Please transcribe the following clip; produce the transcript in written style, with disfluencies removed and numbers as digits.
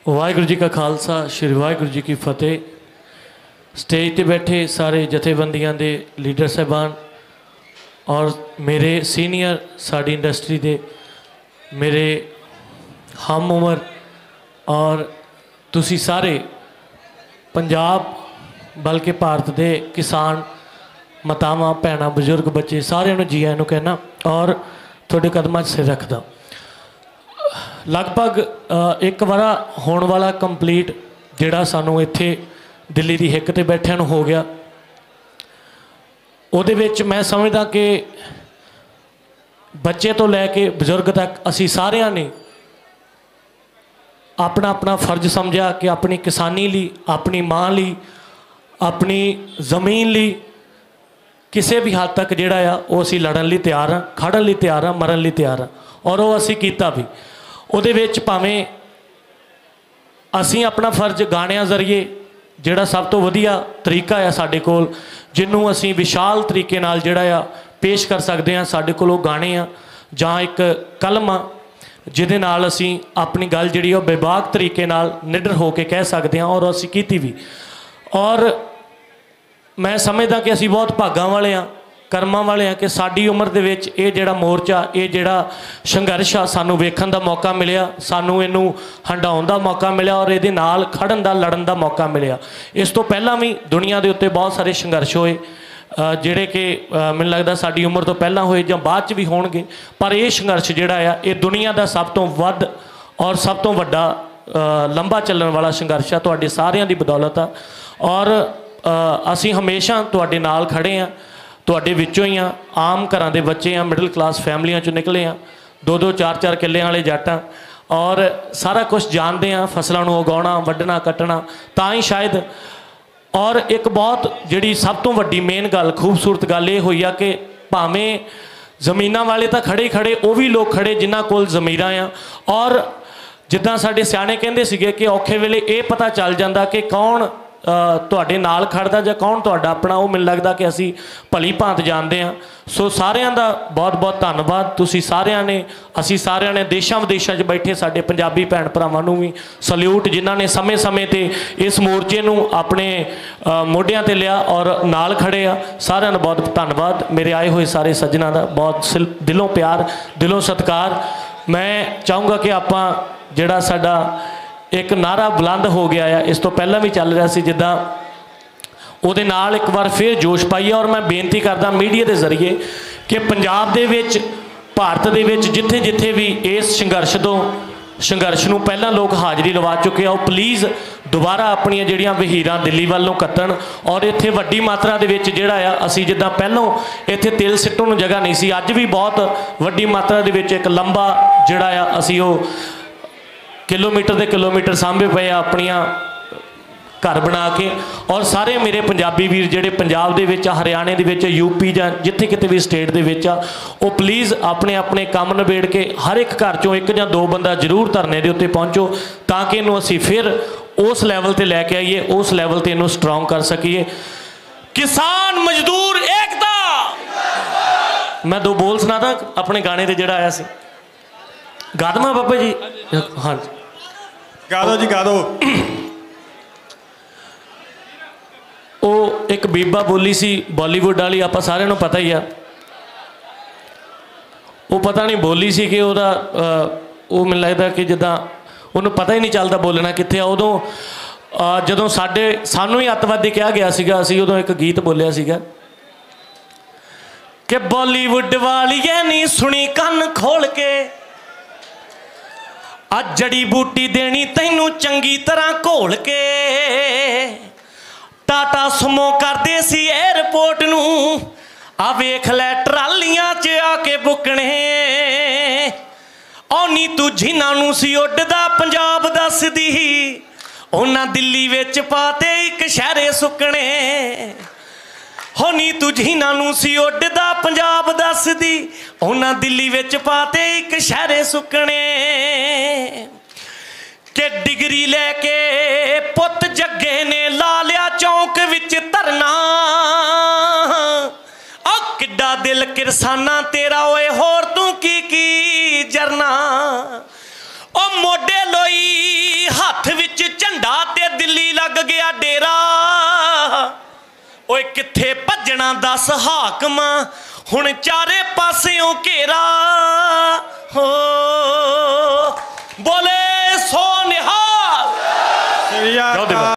वाहिगुरू जी का खालसा श्री वाहिगुरू जी की फतेह। स्टेज पर बैठे सारे जथेबंदियां दे लीडर साहबान और मेरे सीनियर साड़ी इंडस्ट्री दे मेरे हम उम्र और तुसी सारे पंजाब बल्कि भारत दे किसान मातावां भैणां बजुर्ग बच्चे सारिਆਂ ਨੂੰ जी आइयां ਨੂੰ कहना और थोड़े कदमां 'ਚ सिर रखदा। लगभग एक वारा होने वाला कंप्लीट जिहड़ा सानू इत्थे दिल्ली की हिक ते बैठिਆਂ ਨੂੰ हो गया। ਉਹਦੇ ਵਿੱਚ मैं समझदा कि बच्चे तो लैके बजुर्ग तक असी सारिਆਂ ने अपना अपना फर्ज समझा कि अपनी किसानी ली, अपनी माँ ली, अपनी ज़मीन ली किसी भी हद तक जिहड़ा आ वो असी लड़न लई तैयार हाँ, खड़न लई तैयार हाँ, मरन लई तैयार हाँ और वो असी कीता भी। ਉਹਦੇ ਵਿੱਚ ਭਾਵੇਂ ਅਸੀਂ अपना फर्ज गाणिਆਂ ਜ਼ਰੀਏ ਜਿਹੜਾ ਸਭ ਤੋਂ ਵਧੀਆ तरीका ਆ ਸਾਡੇ ਕੋਲ ਜਿਹਨੂੰ ਅਸੀਂ विशाल तरीके नाल ਜਿਹੜਾ ਆ पेश कर सकते हैं। ਸਾਡੇ ਕੋਲ ਉਹ गाने आ ਜਾਂ एक कलम आ ਜਿਹਦੇ ਨਾਲ ਅਸੀਂ अपनी गल ਜਿਹੜੀ ਉਹ बेबाक तरीके नाल निडर हो के कह सकते हैं और ਅਸੀਂ ਕੀਤੀ भी। और मैं समझदा कि ਅਸੀਂ बहुत भागां वाले हाँ, ਕਰਮਾਂ वाले हैं कि साडी उम्र दे विच ये जिहड़ा मोर्चा ये जिहड़ा संघर्ष आ सानू वेखण दा मौका मिलिया, सानू इनू हंडाउण दा मौका मिलिया और इहदे नाल खड़न दा लड़न दा मौका मिलिया। इस तो पहलां भी दुनिया दे उत्ते बहुत सारे संघर्ष होए जिहड़े कि मैनूं लगदा साडी उम्र तो पहलां होए जां बाद च भी होणगे, पर यह संघर्ष जिहड़ा आ ये दुनिया दा सब तो वध और सब तो वड्डा लंबा चलण वाला संघर्ष आ तुहाडे सारिਆਂ दी बदौलत आ। और असीं हमेशा तुहाडे नाल खड़े आ, तुहाडे विचों ही हाँ, आम घरां दे बच्चे हाँ, मिडल क्लास फैमिलियां चों निकले हाँ, दो दो चार चार किले वाले जट हाँ और सारा कुछ जानते हैं, फसलों को उगाउणा वड्ढना कट्टना तां ही शायद। और एक बहुत जिहड़ी सब तो वड्डी मेन गल खूबसूरत गल ये होई आ कि भावें जमीनां वाले तो खड़े खड़े वो भी लोग खड़े जिन्हां कोल ज़मीरां आ और जिद्दां साडे सियाणे कहिंदे सीगे कि औखे वेले ये पता चल जांदा कि कौन तुहाडे नाल खड़दा जां कौन तुहाडा अपना, वो मैनूं लगदा कि असीं भली भांत जानते हैं। सो सारिਆਂ दा बहुत बहुत धन्नवाद। तुसीं सारिਆਂ ने असीं सारिਆਂ ने देशां विदेशां 'च बैठे साडे पंजाबी भैण भरावां नूं भी सल्यूट जिन्हां ने समय समय ते इस मोर्चे नूं अपने मोढियां ते लिया और नाल खड़े आ, सारिਆਂ दा बहुत धन्नवाद। मेरे आए हुए सारे सज्जनां दा बहुत दिलों प्यार दिलों सत्कार। मैं चाहूँगा कि आपां जिहड़ा साडा एक नारा बुलंद हो गया है, इस तो पहला भी चल रहा सी जिद्दां ਉਹਦੇ ਨਾਲ एक बार फिर जोश पाइए। और मैं बेनती करदा मीडिया के जरिए कि पंजाब दे विच भारत दे विच जिथे जिथे भी इस संघर्ष नूं पहलां लोग हाज़री लवा चुके हो, प्लीज़ दोबारा अपनियां जिहड़ियां वहीरां दिल्ली वल नूं कट्टण और इत्थे वड्डी मात्रा दे विच जिहड़ा आ असीं जिद्दां पहलों इत्थे तेल सिੱਟਣ नूं जगह नहीं सी, अज भी बहुत वड्डी मात्रा दे विच एक लंबा जिहड़ा आ असीं ਉਹ किलोमीटर के किलोमीटर सामभे पे अपनिया घर बना के। और सारे मेरे पंजाबी वीर जिहड़े पंजाब दे विच हरियाणे दे विच यूपी जां जिथे किते भी स्टेट दे विच आ वो प्लीज़ अपने अपने काम नबेड़ के हर एक घर चों एक जां दो बंदा जरूर धरने दे उत्ते पहुँचो ताकि इनू असीं फिर उस लैवल ते लैके आईए, उस लैवल ते इनू स्ट्रोंग कर सकीए। किसान मजदूर एकता। मैं दो बोल सुनादा अपने गाने ते जिहड़ा आया सी, गा देवां बाबा जी? हाँ जी गा दो जी, गा दो। वो एक बीबा बोली सी बॉलीवुड वाली, आप सारिਆਂ ਨੂੰ पता ही आ। वो पता नहीं बोली सी कि ਉਹਦਾ वो मैनूं लगदा कि जिद्दां ਉਹਨੂੰ पता ही नहीं चलता बोलना कित्थे आ। उदों जदों सानू ही अतवादी कहा गया सीगा, असीं उदों एक गीत बोलिया सीगा कि बॉलीवुड वालिए नहीं सुनी कन खोल के अज जड़ी बूटी देनी तैनू चंगी तरह घोल के। टाटा सुमो करदे सी एयरपोर्ट नू आ वेख लै ट्रालियां च आके बुकने औनी तू जिन्हां नू सी उड्डदा पंजाब दसदी उन्हां दिल्ली विच पाते इक शहरे सुकने। होनी तू जिन्हां नू सी उड्डदा पंजाब दसदी उन्हां दिल्ली विच पाते एक शहरे सुकने। के डिग्री लैके पुत जग्गे ने ला लिया चौंक विच धरना आ किड्डा दिल किरसाना तेरा ओए होर तू की जरना ओ मोडे लोई हथ विच झंडा ते दिल्ली लग गया डेरा ओए किथे भजना दस हाकम हुण चारे पासियों घेरा हो बोले सो निहाल।